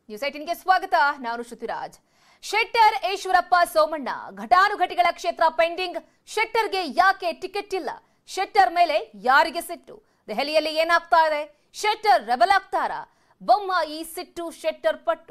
News 18ಗೆ ಸ್ವಾಗತ. ನಾನು ಶ್ರುತಿರಾಜ್. ಶೆಟ್ಟರ್ ಈಶ್ವರಪ್ಪ ಸೋಮಣ್ಣ ಘಟಾನುಘಟಿಗಳ ಕ್ಷೇತ್ರ ಪೆಂಡಿಂಗ್. ಶೆಟ್ಟರ್ಗೆ ಯಾಕೆ ಟಿಕೆಟ್ ಇಲ್ಲ? ಶೆಟ್ಟರ್ ಮೇಲೆ ಯಾರಿಗೆ ಸಿಟ್ಟು? ದೆಹಲಿಯಲ್ಲಿ ಏನಾಗ್ತಾ ಇದೆ? ಶೆಟ್ಟರ್ ರೆಬಲ್ ಆಗ್ತಾರಾ? ಬೊಮ್ಮಾಯಿ ಸಿಟ್ಟು ಶೆಟ್ಟರ್ ಪಟ್ಟು.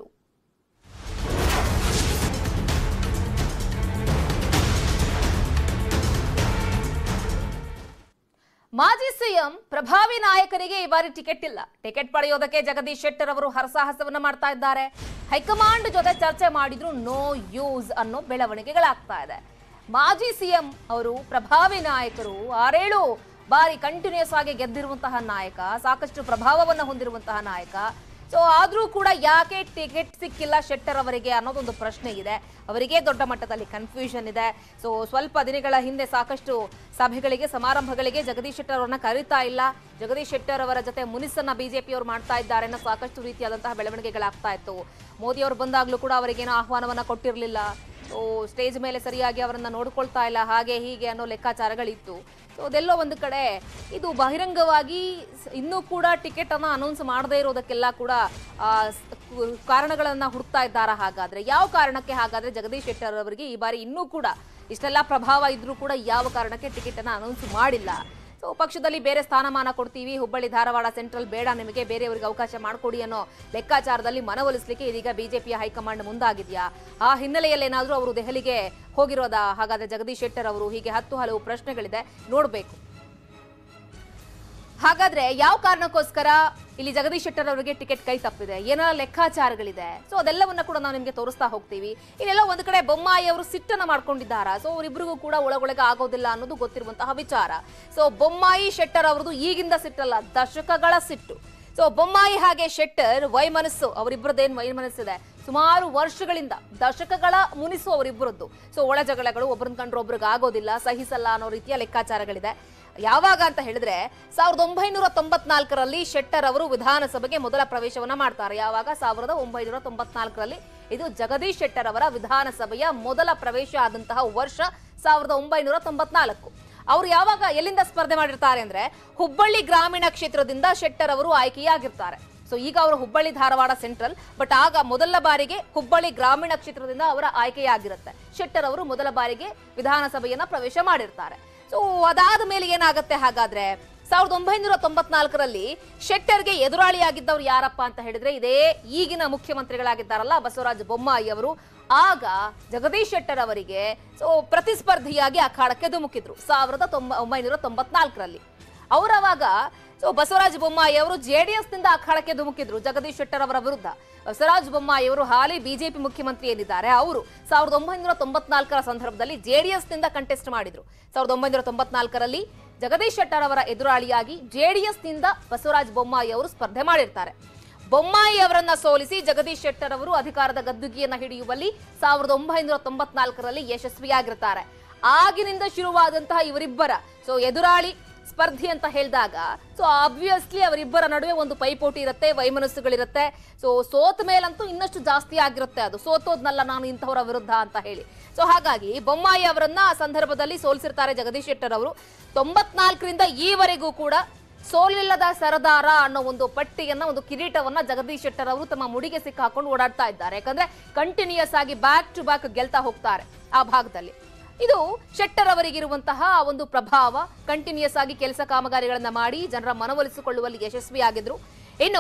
ಮಾಜಿ ಸಿಎಂ ಪ್ರಭಾವಿ ನಾಯಕರಿಗೆ ಈ ಬಾರಿ ಟಿಕೆಟ್ ಇಲ್ಲ. ಟಿಕೆಟ್ ಪಡೆಯೋದಕ್ಕೆ ಜಗದೀಶ್ ಶೆಟ್ಟರ್ ಅವರು ಹರಸಾಹಸವನ್ನ ಮಾಡ್ತಾ ಇದ್ದಾರೆ. ಹೈಕಮಾಂಡ್ ಜೊತೆ ಚರ್ಚೆ ಮಾಡಿದ್ರು ನೋ ಯೂಸ್ ಅನ್ನೋ ಬೆಳವಣಿಗೆಗಳಾಗ್ತಾ ಇದೆ. ಮಾಜಿ ಸಿಎಂ ಅವರು ಪ್ರಭಾವಿ ನಾಯಕರು, 6-7 ಬಾರಿ ಕಂಟಿನ್ಯೂಸ್ ಆಗಿ ಗೆದ್ದಿರುವಂತಹ ನಾಯಕ, ಸಾಕಷ್ಟು ಪ್ರಭಾವವನ್ನು ಹೊಂದಿರುವಂತಹ ನಾಯಕ. ಸೊ ಆದ್ರೂ ಕೂಡ ಯಾಕೆ ಟಿಕೆಟ್ ಸಿಕ್ಕಿಲ್ಲ ಶೆಟ್ಟರ್ ಅವರಿಗೆ ಅನ್ನೋದೊಂದು ಪ್ರಶ್ನೆ ಇದೆ. ಅವರಿಗೆ ದೊಡ್ಡ ಮಟ್ಟದಲ್ಲಿ ಕನ್ಫ್ಯೂಷನ್ ಇದೆ. ಸೊ ಸ್ವಲ್ಪ ದಿನಗಳ ಹಿಂದೆ ಸಾಕಷ್ಟು ಸಭೆಗಳಿಗೆ, ಸಮಾರಂಭಗಳಿಗೆ ಜಗದೀಶ್ ಶೆಟ್ಟರ್ ಅವರನ್ನ ಕರೀತಾ ಇಲ್ಲ. ಜಗದೀಶ್ ಶೆಟ್ಟರ್ ಅವರ ಜೊತೆ ಮುನಿಸನ್ನ ಬಿಜೆಪಿ ಅವರು ಮಾಡ್ತಾ ಇದ್ದಾರೆ ಅನ್ನೋ ಸಾಕಷ್ಟು ರೀತಿಯಾದಂತಹ ಬೆಳವಣಿಗೆಗಳಾಗ್ತಾ ಇತ್ತು. ಮೋದಿ ಅವರು ಬಂದಾಗ್ಲೂ ಕೂಡ ಅವರಿಗೇನೋ ಆಹ್ವಾನವನ್ನ ಕೊಟ್ಟಿರಲಿಲ್ಲ. ಸೊ ಸ್ಟೇಜ್ ಮೇಲೆ ಸರಿಯಾಗಿ ಅವರನ್ನ ನೋಡ್ಕೊಳ್ತಾ ಇಲ್ಲ, ಹಾಗೆ ಹೀಗೆ ಅನ್ನೋ ಲೆಕ್ಕಾಚಾರಗಳಿತ್ತು. ಸೊ ಅದೆಲ್ಲೋ ಒಂದು ಕಡೆ ಇದು ಬಹಿರಂಗವಾಗಿ ಇನ್ನೂ ಕೂಡ ಟಿಕೆಟ್ ಅನ್ನ ಅನೌನ್ಸ್ ಮಾಡದೇ ಇರೋದಕ್ಕೆಲ್ಲ ಕೂಡ ಕಾರಣಗಳನ್ನ ಹುಡುಕ್ತಾ ಇದ್ದಾರಾ? ಹಾಗಾದ್ರೆ ಯಾವ ಕಾರಣಕ್ಕೆ ಹಾಗಾದ್ರೆ ಜಗದೀಶ್ ಶೆಟ್ಟರ್ ಅವರಿಗೆ ಈ ಬಾರಿ ಇನ್ನೂ ಕೂಡ ಇಷ್ಟೆಲ್ಲ ಪ್ರಭಾವ ಇದ್ರೂ ಕೂಡ ಯಾವ ಕಾರಣಕ್ಕೆ ಟಿಕೆಟ್ ಅನ್ನ ಅನೌನ್ಸ್ ಮಾಡಿಲ್ಲ? ಸೊ ಪಕ್ಷದಲ್ಲಿ ಬೇರೆ ಸ್ಥಾನಮಾನ ಕೊಡ್ತೀವಿ, ಹುಬ್ಬಳ್ಳಿ ಧಾರವಾಡ ಸೆಂಟ್ರಲ್ ಬೇಡ, ನಿಮಗೆ ಬೇರೆಯವರಿಗೆ ಅವಕಾಶ ಮಾಡಿಕೊಡಿ ಅನ್ನೋ ಲೆಕ್ಕಾಚಾರದಲ್ಲಿ ಮನವೊಲಿಸಲಿಕ್ಕೆ ಇದೀಗ ಬಿಜೆಪಿಯ ಹೈಕಮಾಂಡ್ ಮುಂದಾಗಿದೆಯಾ? ಆ ಹಿನ್ನೆಲೆಯಲ್ಲಿ ಏನಾದರೂ ಅವರು ದೆಹಲಿಗೆ ಹೋಗಿರೋದಾ ಹಾಗಾದ್ರೆ ಜಗದೀಶ್ ಶೆಟ್ಟರ್ ಅವರು? ಹೀಗೆ ಹಲವು ಪ್ರಶ್ನೆಗಳಿದೆ, ನೋಡ್ಬೇಕು. ಹಾಗಾದ್ರೆ ಯಾವ ಕಾರಣಕ್ಕೋಸ್ಕರ ಇಲ್ಲಿ ಜಗದೀಶ್ ಶೆಟ್ಟರ್ ಅವರಿಗೆ ಟಿಕೆಟ್ ಕೈ ತಪ್ಪಿದೆ, ಏನೆಲ್ಲ ಲೆಕ್ಕಾಚಾರಗಳಿದೆ? ಸೊ ಅದೆಲ್ಲವನ್ನ ಕೂಡ ನಾವು ನಿಮ್ಗೆ ತೋರಿಸ್ತಾ ಹೋಗ್ತೀವಿ. ಇಲ್ಲೆಲ್ಲ ಒಂದು ಕಡೆ ಬೊಮ್ಮಾಯಿ ಅವರು ಸಿಟ್ಟನ್ನ ಮಾಡ್ಕೊಂಡಿದ್ದಾರಾ? ಸೊ ಅವರಿಬ್ಬರಿಗೂ ಕೂಡ ಒಳಗೊಳಗೆ ಆಗೋದಿಲ್ಲ ಅನ್ನೋದು ಗೊತ್ತಿರುವಂತಹ ವಿಚಾರ. ಸೊ ಬೊಮ್ಮಾಯಿ ಶೆಟ್ಟರ್ ಅವರದು ಈಗಿಂದ ಸಿಟ್ಟಲ್ಲ, ದಶಕಗಳ ಸಿಟ್ಟು. ಸೊ ಬೊಮ್ಮಾಯಿ ಹಾಗೆ ಶೆಟ್ಟರ್ ವೈಮನಸ್ಸು, ಅವರಿಬ್ಬರದೇನು ವೈಮನಸ್ಸಿದೆ, ಸುಮಾರು ವರ್ಷಗಳಿಂದ ದಶಕಗಳ ಮುನಿಸು ಅವರಿಬ್ಬರದ್ದು. ಸೊ ಒಳ ಜಗಳಗಳು, ಒಬ್ಬರನ್ನ ಕಂಡ್ರೆ ಒಬ್ರಿಗೆ ಆಗೋದಿಲ್ಲ, ಸಹಿಸಲ್ಲ ಅನ್ನೋ ರೀತಿಯ ಲೆಕ್ಕಾಚಾರಗಳಿದೆ. ಯಾವಾಗ ಅಂತ ಹೇಳಿದ್ರೆ 1994ರಲ್ಲಿ ಶೆಟ್ಟರ್ ಅವರು ವಿಧಾನಸಭೆಗೆ ಮೊದಲ ಪ್ರವೇಶವನ್ನ ಮಾಡ್ತಾರೆ. ಯಾವಾಗ? 1994ರಲ್ಲಿ. ಇದು ಜಗದೀಶ್ ಶೆಟ್ಟರ್ ಅವರ ವಿಧಾನಸಭೆಯ ಮೊದಲ ಪ್ರವೇಶ ಆದಂತಹ ವರ್ಷ 1994. ಅವರು ಯಾವಾಗ ಎಲ್ಲಿಂದ ಸ್ಪರ್ಧೆ ಮಾಡಿರ್ತಾರೆ ಅಂದ್ರೆ ಹುಬ್ಬಳ್ಳಿ ಗ್ರಾಮೀಣ ಕ್ಷೇತ್ರದಿಂದ ಶೆಟ್ಟರ್ ಅವರು ಆಯ್ಕೆಯಾಗಿರ್ತಾರೆ. ಸೊ ಈಗ ಅವರು ಹುಬ್ಬಳ್ಳಿ ಧಾರವಾಡ ಸೆಂಟ್ರಲ್, ಬಟ್ ಆಗ ಮೊದಲ ಬಾರಿಗೆ ಹುಬ್ಬಳ್ಳಿ ಗ್ರಾಮೀಣ ಕ್ಷೇತ್ರದಿಂದ ಅವರ ಆಯ್ಕೆಯಾಗಿರುತ್ತೆ. ಶೆಟ್ಟರ್ ಅವರು ಮೊದಲ ಬಾರಿಗೆ ವಿಧಾನಸಭೆಯನ್ನ ಪ್ರವೇಶ ಮಾಡಿರ್ತಾರೆ. ಸೊ ಅದಾದ ಮೇಲೆ ಏನಾಗುತ್ತೆ ಹಾಗಾದ್ರೆ? 1994ರಲ್ಲಿ ಶೆಟ್ಟರ್ಗೆ ಎದುರಾಳಿಯಾಗಿದ್ದವರು ಯಾರಪ್ಪ ಅಂತ ಹೇಳಿದ್ರೆ ಇದೇ ಈಗಿನ ಮುಖ್ಯಮಂತ್ರಿಗಳಾಗಿದ್ದಾರಲ್ಲ ಬಸವರಾಜ ಬೊಮ್ಮಾಯಿ ಅವರು. ಆಗ ಜಗದೀಶ್ ಶೆಟ್ಟರ್ ಅವರಿಗೆ ಸೊ ಪ್ರತಿಸ್ಪರ್ಧಿಯಾಗಿ ಅಖಾಡಕ್ಕೆ ಧುಮುಕಿದ್ರು 1994ರಲ್ಲಿ. ಅವರವಾಗ ಸೊ ಬಸವರಾಜ ಬೊಮ್ಮಾಯಿ ಅವರು ಜೆಡಿಎಸ್ ನಿಂದ ಅಖಾಡಕ್ಕೆ ಧುಮುಕಿದ್ರು ಜಗದೀಶ್ ಶೆಟ್ಟರ್ ಅವರ ವಿರುದ್ಧ. ಬಸವರಾಜ ಬೊಮ್ಮಾಯಿ ಅವರು ಹಾಲಿ ಬಿಜೆಪಿ ಮುಖ್ಯಮಂತ್ರಿ ಏನಿದ್ದಾರೆ ಅವರು 1994ರ ಸಂದರ್ಭದಲ್ಲಿ ಜೆಡಿಎಸ್ ನಿಂದ ಕಂಟೆಸ್ಟ್ ಮಾಡಿದ್ರು. 1994ರಲ್ಲಿ ಜಗದೀಶ್ ಶೆಟ್ಟರ್ ಅವರ ಎದುರಾಳಿಯಾಗಿ ಜೆಡಿಎಸ್ ನಿಂದ ಬಸವರಾಜ ಬೊಮ್ಮಾಯಿ ಅವರು ಸ್ಪರ್ಧೆ ಮಾಡಿರ್ತಾರೆ. ಬೊಮ್ಮಾಯಿ ಅವರನ್ನ ಸೋಲಿಸಿ ಜಗದೀಶ್ ಶೆಟ್ಟರ್ ಅವರು ಅಧಿಕಾರದ ಗದ್ದುಗೆಯನ್ನ ಹಿಡಿಯುವಲ್ಲಿ 1994ರಲ್ಲಿ ಯಶಸ್ವಿಯಾಗಿರ್ತಾರೆ. ಆಗಿನಿಂದ ಶುರುವಾದಂತಹ ಇವರಿಬ್ಬರ ಸೊ ಎದುರಾಳಿ ಸ್ಪರ್ಧಿ ಅಂತ ಹೇಳಿದಾಗ ಸೊ ಆಬ್ವಿಯಸ್ಲಿ ಅವರಿಬ್ಬರ ನಡುವೆ ಒಂದು ಪೈಪೋಟಿ ಇರುತ್ತೆ, ವೈಮನಸ್ಸುಗಳಿರುತ್ತೆ. ಸೊ ಸೋತ ಮೇಲಂತೂ ಇನ್ನಷ್ಟು ಜಾಸ್ತಿ ಆಗಿರುತ್ತೆ, ಅದು ಸೋತೋದ್ನಲ್ಲ ನಾನು ಇಂಥವರ ವಿರುದ್ಧ ಅಂತ ಹೇಳಿ. ಸೊ ಹಾಗಾಗಿ ಬೊಮ್ಮಾಯಿ ಅವರನ್ನ ಆ ಸಂದರ್ಭದಲ್ಲಿ ಸೋಲಿಸಿರ್ತಾರೆ ಜಗದೀಶ್ ಶೆಟ್ಟರ್ ಅವರು. 94ರಿಂದ ಈವರೆಗೂ ಕೂಡ ಸೋಲಿಲ್ಲದ ಸರದಾರ ಅನ್ನೋ ಒಂದು ಪಟ್ಟಿಯನ್ನ, ಒಂದು ಕಿರೀಟವನ್ನ ಜಗದೀಶ್ ಶೆಟ್ಟರ್ ಅವರು ತಮ್ಮ ಮುಡಿಗೆ ಸಿಕ್ಕಾಕೊಂಡು ಓಡಾಡ್ತಾ ಇದ್ದಾರೆ. ಯಾಕಂದ್ರೆ ಕಂಟಿನ್ಯೂಸ್ ಆಗಿ ಬ್ಯಾಕ್ ಟು ಬ್ಯಾಕ್ ಗೆಲ್ತಾ ಹೋಗ್ತಾರೆ ಆ ಭಾಗದಲ್ಲಿ. ಇದು ಶೆಟ್ಟರ್ ಅವರಿಗಿರುವಂತಹ ಒಂದು ಪ್ರಭಾವ. ಕಂಟಿನ್ಯೂಸ್ ಆಗಿ ಕೆಲಸ ಕಾಮಗಾರಿಗಳನ್ನ ಮಾಡಿ ಜನರ ಮನವೊಲಿಸಿಕೊಳ್ಳುವಲ್ಲಿ ಯಶಸ್ವಿಯಾಗಿದ್ರು. ಇನ್ನು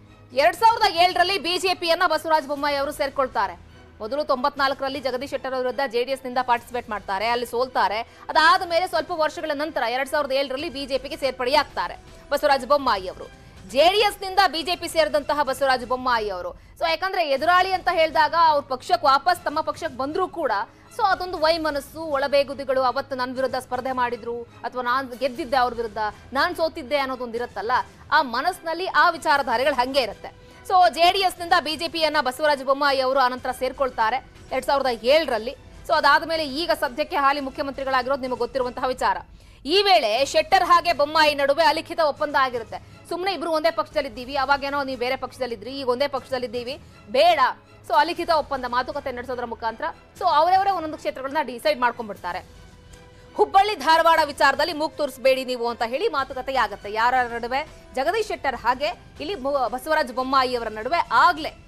2007ರಲ್ಲಿ ಬಿಜೆಪಿಯನ್ನ ಬಸವರಾಜ ಬೊಮ್ಮಾಯಿ ಅವರು ಸೇರ್ಕೊಳ್ತಾರೆ. ಮೊದಲು 94ರಲ್ಲಿ ಜಗದೀಶ್ ಶೆಟ್ಟರ್ ವಿರುದ್ಧ ಜೆಡಿಎಸ್ ನಿಂದ ಪಾರ್ಟಿಸಿಪೇಟ್ ಮಾಡ್ತಾರೆ, ಅಲ್ಲಿ ಸೋಲ್ತಾರೆ. ಅದಾದ ಮೇಲೆ ಸ್ವಲ್ಪ ವರ್ಷಗಳ ನಂತರ 2007ರಲ್ಲಿ ಬಿಜೆಪಿಗೆ ಸೇರ್ಪಡೆಯಾಗ್ತಾರೆ ಬಸವರಾಜ ಬೊಮ್ಮಾಯಿ ಅವರು. ಜೆಡಿಎಸ್ ನಿಂದ ಬಿಜೆಪಿ ಸೇರಿದಂತಹ ಬಸವರಾಜ ಬೊಮ್ಮಾಯಿ ಅವರು ಸೊ ಯಾಕಂದ್ರೆ ಎದುರಾಳಿ ಅಂತ ಹೇಳಿದಾಗ ಅವ್ರ ಪಕ್ಷಕ್ಕೆ ವಾಪಸ್ ತಮ್ಮ ಪಕ್ಷಕ್ಕೆ ಬಂದ್ರೂ ಕೂಡ ಸೊ ಅದೊಂದು ವೈಮನಸ್ಸು, ಒಳಬೇಗುದಿಗಳು, ಅವತ್ತು ನನ್ನ ವಿರುದ್ಧ ಸ್ಪರ್ಧೆ ಮಾಡಿದ್ರು ಅಥವಾ ನಾನು ಗೆದ್ದಿದ್ದೆ ಅವ್ರ ವಿರುದ್ಧ, ನಾನು ಸೋತಿದ್ದೆ ಅನ್ನೋದೊಂದು ಇರುತ್ತಲ್ಲ, ಆ ಮನಸ್ಸಿನಲ್ಲಿ ಆ ವಿಚಾರಧಾರೆಗಳು ಹಂಗೆ ಇರುತ್ತೆ. ಸೊ ಜೆಡಿಎಸ್ ನಿಂದ ಬಿಜೆಪಿಯನ್ನ ಬಸವರಾಜ ಬೊಮ್ಮಾಯಿ ಅವರು ಆನಂತರ ಸೇರ್ಕೊಳ್ತಾರೆ 2007ರಲ್ಲಿ. ಸೊ ಅದಾದ ಮೇಲೆ ಈಗ ಸದ್ಯಕ್ಕೆ ಹಾಲಿ ಮುಖ್ಯಮಂತ್ರಿಗಳಾಗಿರೋದು ನಿಮಗೆ ಗೊತ್ತಿರುವಂತಹ ವಿಚಾರ. ಈ ವೇಳೆ ಶೆಟ್ಟರ್ ಹಾಗೆ ಬೊಮ್ಮಾಯಿ ನಡುವೆ ಅಲಿಖಿತ ಒಪ್ಪಂದ ಆಗಿರುತ್ತೆ. ಸುಮ್ಮನೆ ಇಬ್ರು ಒಂದೇ ಪಕ್ಷದಲ್ಲಿದ್ದೀವಿ, ಅವಾಗೇನೋ ನೀವು ಬೇರೆ ಪಕ್ಷದಲ್ಲಿದ್ರಿ, ಈಗ ಒಂದೇ ಪಕ್ಷದಲ್ಲಿದ್ದೀವಿ, ಬೇಡ. ಸೊ ಅಲಿಖಿತ ಒಪ್ಪಂದ, ಮಾತುಕತೆ ನಡೆಸೋದ್ರ ಮುಖಾಂತರ ಸೊ ಅವರವರೇ ಒಂದೊಂದು ಕ್ಷೇತ್ರಗಳನ್ನ ಡಿಸೈಡ್ ಮಾಡ್ಕೊಂಡ್ಬಿಡ್ತಾರೆ. ಹುಬ್ಬಳ್ಳಿ ಧಾರವಾಡ ವಿಚಾರದಲ್ಲಿ ಮೂಗ್ ತೋರಿಸಬೇಡಿ ನೀವು ಅಂತ ಹೇಳಿ ಮಾತುಕತೆ ಆಗುತ್ತೆ. ಯಾರ ನಡುವೆ? ಜಗದೀಶ್ ಶೆಟ್ಟರ್ ಹಾಗೆ ಇಲ್ಲಿ ಬಸವರಾಜ ಬೊಮ್ಮಾಯಿ ಅವರ ನಡುವೆ ಆಗ್ಲೇ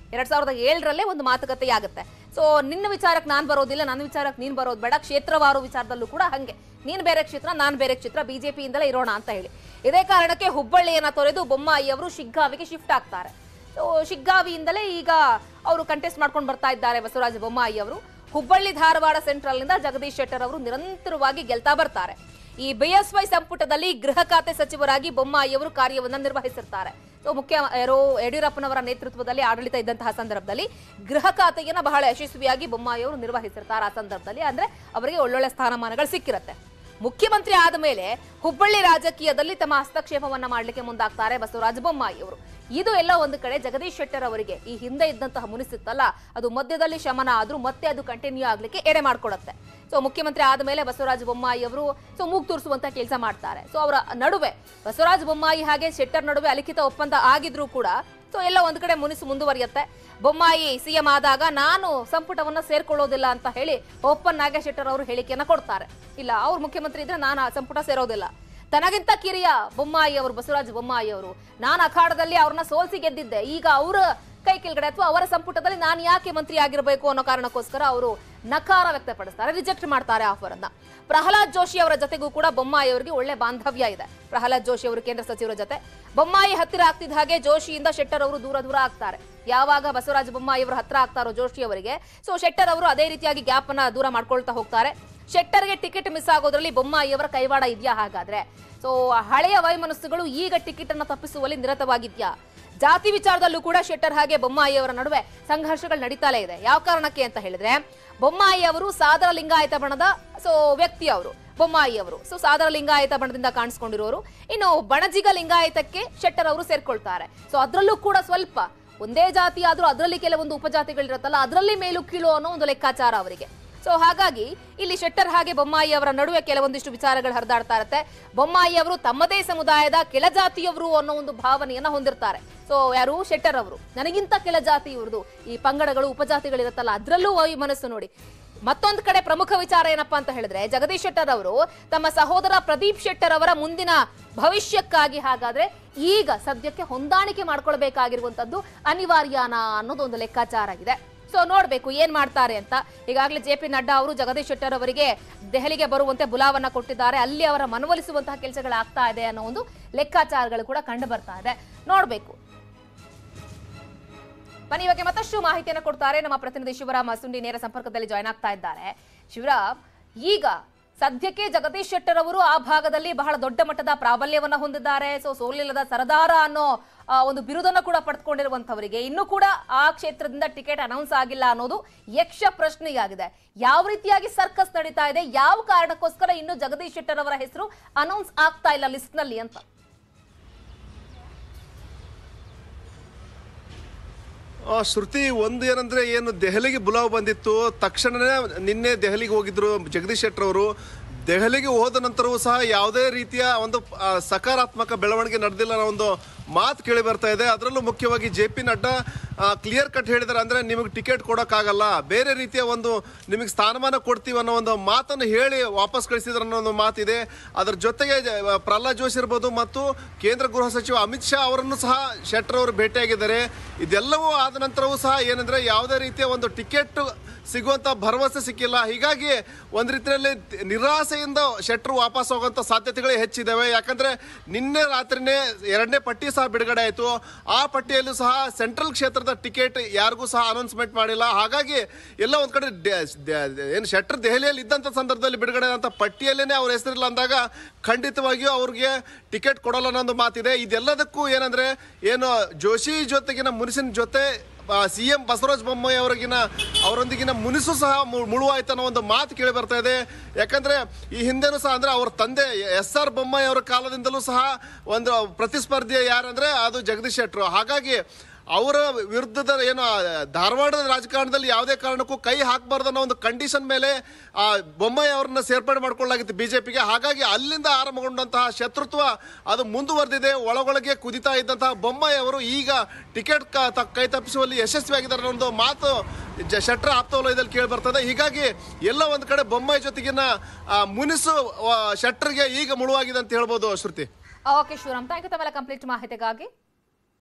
2007ರಲ್ಲೇ ಒಂದು ಮಾತುಕತೆ ಆಗುತ್ತೆ. ಸೊ ನಿನ್ನ ವಿಚಾರಕ್ಕೆ ನಾನು ಬರೋದಿಲ್ಲ, ನನ್ನ ವಿಚಾರಕ್ಕೆ ನೀನು ಬರೋದು ಬೇಡ, ಕ್ಷೇತ್ರವಾರು ವಿಚಾರದಲ್ಲೂ ಕೂಡ ಹಂಗೆ, ನೀನು ಬೇರೆ ಕ್ಷೇತ್ರ ನಾನು ಬೇರೆ ಕ್ಷೇತ್ರ, ಬಿಜೆಪಿಯಿಂದಲೇ ಇರೋಣ ಅಂತ ಹೇಳಿ ಇದೇ ಕಾರಣಕ್ಕೆ ಹುಬ್ಬಳ್ಳಿಯನ್ನ ತೊರೆದು ಬೊಮ್ಮಾಯಿ ಅವರು ಶಿಗ್ಗಾವಿಗೆ ಶಿಫ್ಟ್ ಆಗ್ತಾರೆ. ಸೊ ಶಿಗ್ಗಾವಿಯಿಂದಲೇ ಈಗ ಅವರು ಕಂಟೆಸ್ಟ್ ಮಾಡ್ಕೊಂಡು ಬರ್ತಾ ಇದ್ದಾರೆ ಬಸವರಾಜ ಬೊಮ್ಮಾಯಿ ಅವರು. ಹುಬ್ಬಳ್ಳಿ ಧಾರವಾಡ ಸೆಂಟ್ರಲ್ ನಿಂದ ಜಗದೀಶ್ ಶೆಟ್ಟರ್ ಅವರು ನಿರಂತರವಾಗಿ ಗೆಲ್ತಾ ಬರ್ತಾರೆ. ಈ ಬಿಎಸ್ವೈ ಸಂಪುಟದಲ್ಲಿ ಗೃಹ ಖಾತೆ ಸಚಿವರಾಗಿ ಬೊಮ್ಮಾಯಿ ಅವರು ಕಾರ್ಯವನ್ನ ನಿರ್ವಹಿಸಿರ್ತಾರೆ. ಸೊ ಯಡಿಯೂರಪ್ಪನವರ ನೇತೃತ್ವದಲ್ಲಿ ಆಡಳಿತ ಇದ್ದಂತಹ ಸಂದರ್ಭದಲ್ಲಿ ಗೃಹ ಖಾತೆಯನ್ನ ಬಹಳ ಯಶಸ್ವಿಯಾಗಿ ಬೊಮ್ಮಾಯಿ ಅವರು ನಿರ್ವಹಿಸಿರ್ತಾರೆ. ಆ ಸಂದರ್ಭದಲ್ಲಿ ಅಂದ್ರೆ ಅವರಿಗೆ ಒಳ್ಳೊಳ್ಳೆ ಸ್ಥಾನಮಾನಗಳು ಸಿಕ್ಕಿರುತ್ತೆ. ಮುಖ್ಯಮಂತ್ರಿ ಆದ ಮೇಲೆ ಹುಬ್ಬಳ್ಳಿ ರಾಜಕೀಯದಲ್ಲಿ ತಮ್ಮ ಹಸ್ತಕ್ಷೇಪವನ್ನ ಮಾಡಲಿಕ್ಕೆ ಮುಂದಾಗ್ತಾರೆ ಬಸವರಾಜ ಬೊಮ್ಮಾಯಿ ಅವರು. ಇದು ಎಲ್ಲ ಒಂದು ಕಡೆ ಜಗದೀಶ್ ಶೆಟ್ಟರ್ ಅವರಿಗೆ ಈ ಹಿಂದೆ ಇದ್ದಂತಹ ಮುನಿಸಿತ್ತಲ್ಲ, ಅದು ಮಧ್ಯದಲ್ಲಿ ಶಮನ ಆದ್ರೂ ಮತ್ತೆ ಅದು ಕಂಟಿನ್ಯೂ ಆಗ್ಲಿಕ್ಕೆ ಎಡೆ ಮಾಡ್ಕೊಡುತ್ತೆ. ಸೊ ಮುಖ್ಯಮಂತ್ರಿ ಆದ ಮೇಲೆ ಬಸವರಾಜ ಬೊಮ್ಮಾಯಿ ಅವರು ಮೂಗು ತೂರಿಸುವಂತ ಕೆಲಸ ಮಾಡ್ತಾರೆ. ಸೊ ಅವರ ನಡುವೆ ಬಸವರಾಜ ಬೊಮ್ಮಾಯಿ ಹಾಗೆ ಶೆಟ್ಟರ್ ನಡುವೆ ಅಲಿಖಿತ ಒಪ್ಪಂದ ಆಗಿದ್ರು ಕೂಡ ಸೊ ಎಲ್ಲ ಒಂದ್ ಕಡೆ ಮುನಿಸು ಮುಂದುವರಿಯುತ್ತೆ. ಬೊಮ್ಮಾಯಿ ಸಿಎಂ ಆದಾಗ ನಾನು ಸಂಪುಟವನ್ನ ಸೇರ್ಕೊಳ್ಳೋದಿಲ್ಲ ಅಂತ ಹೇಳಿ ಓಪನ್ ಆಗಿ ಶೆಟ್ಟರ್ ಅವರು ಹೇಳಿಕೆಯನ್ನ ಕೊಡ್ತಾರೆ. ಇಲ್ಲ, ಅವ್ರು ಮುಖ್ಯಮಂತ್ರಿ ಇದ್ರೆ ನಾನು ಆ ಸಂಪುಟ ಸೇರೋದಿಲ್ಲ. ತನಗಿಂತ ಕಿರಿಯ ಬೊಮ್ಮಾಯಿ ಅವರು, ಬಸವರಾಜ ಬೊಮ್ಮಾಯಿ ಅವರು, ನಾನು ಅಖಾಡದಲ್ಲಿ ಅವ್ರನ್ನ ಸೋಲ್ಸಿ ಗೆದ್ದಿದ್ದೆ, ಈಗ ಅವರ ಕೈ ಕೆಳಗಡೆ ಅಥವಾ ಅವರ ಸಂಪುಟದಲ್ಲಿ ನಾನು ಯಾಕೆ ಮಂತ್ರಿ ಆಗಿರಬೇಕು ಅನ್ನೋ ಕಾರಣಕ್ಕೋಸ್ಕರ ಅವರು ನಕಾರ ವ್ಯಕ್ತಪಡಿಸ್ತಾರೆ, ರಿಜೆಕ್ಟ್ ಮಾಡ್ತಾರೆ ಆಫರ್ ಅನ್ನ. ಪ್ರಹ್ಲಾದ್ ಜೋಶಿ ಅವರ ಜೊತೆಗೂ ಕೂಡ ಬೊಮ್ಮಾಯಿ ಅವರಿಗೆ ಒಳ್ಳೆ ಬಾಂಧವ್ಯ ಇದೆ. ಪ್ರಹ್ಲಾದ್ ಜೋಶಿ ಅವರು ಕೇಂದ್ರ ಸಚಿವರ ಜೊತೆ ಬೊಮ್ಮಾಯಿ ಹತ್ತಿರ ಆಗ್ತಿದ್ದ ಹಾಗೆ ಜೋಶಿಯಿಂದ ಶೆಟ್ಟರ್ ಅವರು ದೂರ ಆಗ್ತಾರೆ. ಯಾವಾಗ ಬಸವರಾಜ ಬೊಮ್ಮಾಯಿ ಅವರು ಹತ್ರ ಆಗ್ತಾರೋ ಜೋಶಿ ಅವರಿಗೆ, ಸೊ ಶೆಟ್ಟರ್ ಅವರು ಅದೇ ರೀತಿಯಾಗಿ ಗ್ಯಾಪ್ ಅನ್ನ ದೂರ ಮಾಡ್ಕೊಳ್ತಾ ಹೋಗ್ತಾರೆ. ಶೆಟ್ಟರ್ಗೆ ಟಿಕೆಟ್ ಮಿಸ್ ಆಗೋದ್ರಲ್ಲಿ ಬೊಮ್ಮಾಯಿ ಅವರ ಕೈವಾಡ ಇದೆಯಾ ಹಾಗಾದ್ರೆ? ಸೊ ಹಳೆಯ ವೈಮನಸ್ಸುಗಳು ಈಗ ಟಿಕೆಟ್ ಅನ್ನ ತಪ್ಪಿಸುವಲ್ಲಿ ನಿರತವಾಗಿದ್ಯಾ? ಜಾತಿ ವಿಚಾರದಲ್ಲೂ ಕೂಡ ಶೆಟ್ಟರ್ ಹಾಗೆ ಬೊಮ್ಮಾಯಿ ಅವರ ನಡುವೆ ಸಂಘರ್ಷಗಳು ನಡೀತಾಲೇ ಇದೆ. ಯಾವ ಕಾರಣಕ್ಕೆ ಅಂತ ಹೇಳಿದ್ರೆ, ಬೊಮ್ಮಾಯಿ ಅವರು ಸಾದರ ಲಿಂಗಾಯತ ಬಣದ ವ್ಯಕ್ತಿ ಅವರು ಬೊಮ್ಮಾಯಿ ಅವರು. ಸೊ ಸಾದರ ಲಿಂಗಾಯತ ಬಣದಿಂದ ಕಾಣಿಸ್ಕೊಂಡಿರೋರು. ಇನ್ನು ಬಣಜಿಗ ಲಿಂಗಾಯತಕ್ಕೆ ಶೆಟ್ಟರ್ ಅವರು ಸೇರ್ಕೊಳ್ತಾರೆ. ಸೊ ಅದರಲ್ಲೂ ಕೂಡ ಸ್ವಲ್ಪ ಒಂದೇ ಜಾತಿ ಆದ್ರೂ ಅದರಲ್ಲಿ ಕೆಲವೊಂದು ಉಪಜಾತಿಗಳಿರುತ್ತಲ್ಲ, ಅದರಲ್ಲಿ ಮೇಲು ಕೀಳು ಅನ್ನೋ ಒಂದು ಲೆಕ್ಕಾಚಾರ ಅವರಿಗೆ. ಸೊ ಹಾಗಾಗಿ ಇಲ್ಲಿ ಶೆಟ್ಟರ್ ಹಾಗೆ ಬೊಮ್ಮಾಯಿ ಅವರ ನಡುವೆ ಕೆಲವೊಂದಿಷ್ಟು ವಿಚಾರಗಳು ಹರಿದಾಡ್ತಾ ಇರುತ್ತೆ. ಬೊಮ್ಮಾಯಿ ಅವರು ತಮ್ಮದೇ ಸಮುದಾಯದ ಕೆಳಜಾತಿಯವರು ಅನ್ನೋ ಒಂದು ಭಾವನೆಯನ್ನ ಹೊಂದಿರ್ತಾರೆ. ಸೊ ಯಾರು? ಶೆಟ್ಟರ್ ಅವರು. ನನಗಿಂತ ಕೆಳಜಾತಿ ಇವ್ರದು, ಈ ಪಂಗಡಗಳು ಉಪಜಾತಿಗಳಿರುತ್ತಲ್ಲ ಅದರಲ್ಲೂ ಈ ಮನಸ್ಸು ನೋಡಿ. ಮತ್ತೊಂದು ಕಡೆ ಪ್ರಮುಖ ವಿಚಾರ ಏನಪ್ಪಾ ಅಂತ ಹೇಳಿದ್ರೆ, ಜಗದೀಶ್ ಶೆಟ್ಟರ್ ಅವರು ತಮ್ಮ ಸಹೋದರ ಪ್ರದೀಪ್ ಶೆಟ್ಟರ್ ಅವರ ಮುಂದಿನ ಭವಿಷ್ಯಕ್ಕಾಗಿ ಹಾಗಾದ್ರೆ ಈಗ ಸದ್ಯಕ್ಕೆ ಹೊಂದಾಣಿಕೆ ಮಾಡ್ಕೊಳ್ಬೇಕಾಗಿರುವಂತದ್ದು ಅನಿವಾರ್ಯನಾ ಅನ್ನೋದು ಒಂದು ಲೆಕ್ಕಾಚಾರ ಆಗಿದೆ. ಸೊ ನೋಡ್ಬೇಕು ಏನ್ ಮಾಡ್ತಾರೆ ಅಂತ. ಈಗಾಗಲೇ ಜೆ.ಪಿ. ನಡ್ಡಾ ಅವರು ಜಗದೀಶ್ ಶೆಟ್ಟರ್ ಅವರಿಗೆ ದೆಹಲಿಗೆ ಬರುವಂತೆ ಬುಲಾವನ್ನ ಕೊಟ್ಟಿದ್ದಾರೆ. ಅಲ್ಲಿ ಅವರ ಮನವೊಲಿಸುವಂತಹ ಕೆಲಸಗಳಾಗ್ತಾ ಇದೆ ಅನ್ನೋ ಒಂದು ಲೆಕ್ಕಾಚಾರಗಳು ಕೂಡ ಕಂಡು ಬರ್ತಾ ಇದೆ. ನೋಡ್ಬೇಕು. ಬನ್ನಿ, ಇವಾಗ ಮತ್ತಷ್ಟು ಮಾಹಿತಿಯನ್ನು ಕೊಡ್ತಾರೆ ನಮ್ಮ ಪ್ರತಿನಿಧಿ ಶಿವರಾಮ್ ಮಸುಂಡಿ ನೇರ ಸಂಪರ್ಕದಲ್ಲಿ ಜಾಯ್ನ್ ಆಗ್ತಾ ಇದ್ದಾರೆ. ಶಿವರಾಮ್, ಈಗ ಸದ್ಯಕ್ಕೆ ಜಗದೀಶ್ ಶೆಟ್ಟರ್ ಅವರು ಆ ಭಾಗದಲ್ಲಿ ಬಹಳ ದೊಡ್ಡ ಮಟ್ಟದ ಪ್ರಾಬಲ್ಯವನ್ನ ಹೊಂದಿದ್ದಾರೆ. ಸೊ ಸೋಲಿಲ್ಲದ ಸರದಾರ ಅನ್ನೋ ಒಂದು ಬಿರುದನ್ನು ಕೂಡ ಪಡೆದುಕೊಂಡಿರುವಂತವರಿಗೆ ಇನ್ನೂ ಕೂಡ ಆ ಕ್ಷೇತ್ರದಿಂದ ಟಿಕೆಟ್ ಅನೌನ್ಸ್ ಆಗಿಲ್ಲ ಅನ್ನೋದು ಯಕ್ಷ ಪ್ರಶ್ನೆಯಾಗಿದೆ. ಯಾವ ರೀತಿಯಾಗಿ ಸರ್ಕಸ್ ನಡೀತಾ ಇದೆ, ಯಾವ ಕಾರಣಕ್ಕೋಸ್ಕರ ಇನ್ನು ಜಗದೀಶ್ ಶೆಟ್ಟರ್ ಅವರ ಹೆಸರು ಅನೌನ್ಸ್ ಆಗ್ತಾ ಇಲ್ಲ ಲಿಸ್ಟ್ ನಲ್ಲಿ ಅಂತ? ಶ್ರುತಿ, ಒಂದು ಏನಂದ್ರೆ, ಏನು ದೆಹಲಿಗೆ ಬುಲಾವ್ ಬಂದಿತ್ತು ತಕ್ಷಣನೇ ನಿನ್ನೆ ದೆಹಲಿಗೆ ಹೋಗಿದ್ರು ಜಗದೀಶ್ ಶೆಟ್ಟರ್ ಅವರು. ದೆಹಲಿಗೆ ಹೋದ ನಂತರವೂ ಸಹ ಯಾವುದೇ ರೀತಿಯ ಒಂದು ಸಕಾರಾತ್ಮಕ ಬೆಳವಣಿಗೆ ನಡೆದಿಲ್ಲ ಅನ್ನೋ ಒಂದು ಮಾತು ಕೇಳಿ ಬರ್ತಾ ಇದೆ. ಅದರಲ್ಲೂ ಮುಖ್ಯವಾಗಿ ಜೆ.ಪಿ. ನಡ್ಡಾ ಕ್ಲಿಯರ್ ಕಟ್ ಹೇಳಿದ್ದಾರೆ. ಅಂದ್ರೆ ನಿಮಗೆ ಟಿಕೆಟ್ ಕೊಡೋಕ್ಕಾಗಲ್ಲ, ಬೇರೆ ರೀತಿಯ ಒಂದು ನಿಮಗೆ ಸ್ಥಾನಮಾನ ಕೊಡ್ತೀವಿ ಅನ್ನೋ ಒಂದು ಮಾತನ್ನು ಹೇಳಿ ವಾಪಸ್ ಕಳಿಸಿದ್ರ ಅನ್ನೋ ಒಂದು ಮಾತಿದೆ. ಅದರ ಜೊತೆಗೆ ಪ್ರಹ್ಲಾದ್ ಜೋಶಿ ಇರ್ಬೋದು ಮತ್ತು ಕೇಂದ್ರ ಗೃಹ ಸಚಿವ ಅಮಿತ್ ಶಾ ಅವರನ್ನು ಸಹ ಶೆಟ್ಟರ್ ಅವರು ಭೇಟಿಯಾಗಿದ್ದಾರೆ. ಇದೆಲ್ಲವೂ ಆದ ನಂತರವೂ ಸಹ ಏನಂದ್ರೆ ಯಾವುದೇ ರೀತಿಯ ಒಂದು ಟಿಕೆಟ್ ಸಿಗುವಂತ ಭರವಸೆ ಸಿಕ್ಕಿಲ್ಲ. ಹೀಗಾಗಿ ಒಂದ್ ರೀತಿಯಲ್ಲಿ ನಿರಾಸೆಯಿಂದ ಶೆಟ್ಟರ್ ವಾಪಸ್ ಹೋಗುವಂತ ಸಾಧ್ಯತೆಗಳೇ ಹೆಚ್ಚಿದ್ದಾವೆ. ಯಾಕಂದ್ರೆ ನಿನ್ನೆ ರಾತ್ರಿನೇ 2ನೇ ಪಟ್ಟಿ ಸಹ ಬಿಡುಗಡೆ ಆಯಿತು. ಆ ಪಟ್ಟಿಯಲ್ಲೂ ಸಹ ಸೆಂಟ್ರಲ್ ಕ್ಷೇತ್ರದ ಟಿಕೆಟ್ ಯಾರಿಗೂ ಸಹ ಅನೌನ್ಸ್ಮೆಂಟ್ ಮಾಡಿಲ್ಲ. ಹಾಗಾಗಿ ಎಲ್ಲ ಒಂದ್ ಕಡೆ ಏನು ಶೆಟ್ಟರ್ ದೆಹಲಿಯಲ್ಲಿ ಇದ್ದಂತ ಸಂದರ್ಭದಲ್ಲಿ ಬಿಡುಗಡೆ ಆದಂತ ಪಟ್ಟಿಯಲ್ಲೇನೆ ಅವ್ರ ಹೆಸರಿಲ್ಲ ಅಂದಾಗ ಖಂಡಿತವಾಗಿಯೂ ಅವ್ರಿಗೆ ಟಿಕೆಟ್ ಕೊಡಲ್ಲ ಅನ್ನೋ ಮಾತಿದೆ. ಇದೆಲ್ಲದಕ್ಕೂ ಏನಂದ್ರೆ, ಏನು ಜೋಶಿ ಜೊತೆಗಿನ ಮುನಿಸಿನ ಜೊತೆ ಸಿಎಂ ಬಸವರಾಜ ಬೊಮ್ಮಾಯಿ ಅವರೊಂದಿಗಿನ ಮುನಿಸು ಸಹ ಮುಳುವಾಯ್ತು ಅನ್ನೋ ಒಂದು ಮಾತು ಕೇಳಿ ಬರ್ತಾ ಇದೆ. ಯಾಕಂದ್ರೆ ಈ ಹಿಂದೆನೂ ಸಹ ಅಂದ್ರೆ ಅವ್ರ ತಂದೆ ಎಸ್.ಆರ್. ಬೊಮ್ಮಾಯಿ ಅವರ ಕಾಲದಿಂದಲೂ ಸಹ ಒಂದು ಪ್ರತಿಸ್ಪರ್ಧಿ ಯಾರಂದ್ರೆ ಅದು ಜಗದೀಶ್ ಶೆಟ್ಟರ್. ಹಾಗಾಗಿ ಅವರ ವಿರುದ್ಧದ ಏನು ಧಾರವಾಡದ ರಾಜಕಾರಣದಲ್ಲಿ ಯಾವುದೇ ಕಾರಣಕ್ಕೂ ಕೈ ಹಾಕಬಾರ್ದು ಅನ್ನೋ ಒಂದು ಕಂಡೀಷನ್ ಮೇಲೆ ಬೊಮ್ಮಾಯಿ ಅವರನ್ನ ಸೇರ್ಪಡೆ ಮಾಡ್ಕೊಳ್ಳಲಾಗಿತ್ತು ಬಿಜೆಪಿಗೆ. ಹಾಗಾಗಿ ಅಲ್ಲಿಂದ ಆರಂಭಗೊಂಡಂತಹ ಶತ್ರುತ್ವ ಅದು ಮುಂದುವರೆದಿದೆ. ಒಳಗೊಳಗೆ ಕುದಿತಾ ಇದ್ದಂತಹ ಬೊಮ್ಮಾಯಿ ಅವರು ಈಗ ಟಿಕೆಟ್ ಕೈ ತಪ್ಪಿಸುವಲ್ಲಿ ಯಶಸ್ವಿಯಾಗಿದ್ದಾರೆ ಅನ್ನೋ ಒಂದು ಮಾತು ಶೆಟ್ಟರ್ ಆಪ್ತವಲಯದಲ್ಲಿ ಕೇಳಿ ಬರ್ತದೆ. ಹೀಗಾಗಿ ಎಲ್ಲ ಒಂದ್ ಕಡೆ ಬೊಮ್ಮಾಯಿ ಜೊತೆಗಿನ ಮುನಿಸು ಶೆಟ್ಟರ್ಗೆ ಈಗ ಮುಳುವಾಗಿದೆ ಅಂತ ಹೇಳ್ಬೋದು. Shruti. Okay Shivaram, thank you ತಮ್ಮೆಲ್ಲ ಕಂಪ್ಲೀಟ್ ಮಾಹಿತಿಗಾಗಿ.